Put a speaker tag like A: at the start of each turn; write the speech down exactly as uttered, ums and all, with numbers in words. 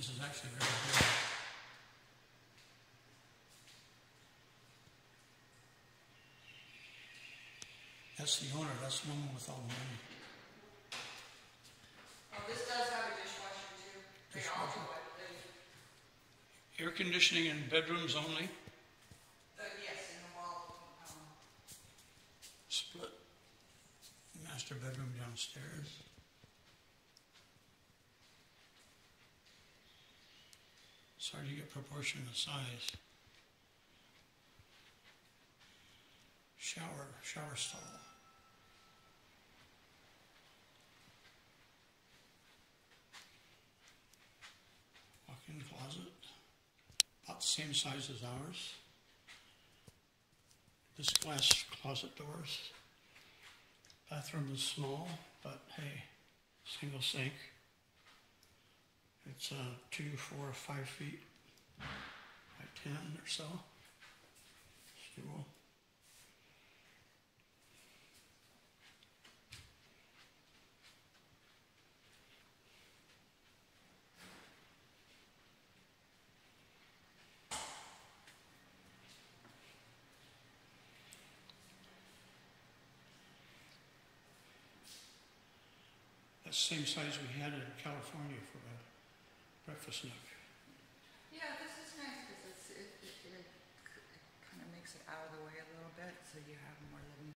A: This is actually very good. That's the owner, that's the one with all the money.
B: Oh, this does have a dishwasher too. They all do, I believe.
A: Air conditioning in bedrooms only?
B: Uh, yes, in the wall. Um,
A: Split. Master bedroom downstairs. It's hard to get proportion of size. Shower, shower stall. Walk-in closet. About the same size as ours. This glass closet doors. Bathroom is small, but hey, single sink. It's uh, two, four, five feet by ten or so. Stool. That's the same size we had in California for a breakfast nook.
B: Yeah, this is nice because it's, it, it, it, it kind of makes it out of the way a little bit so you have more living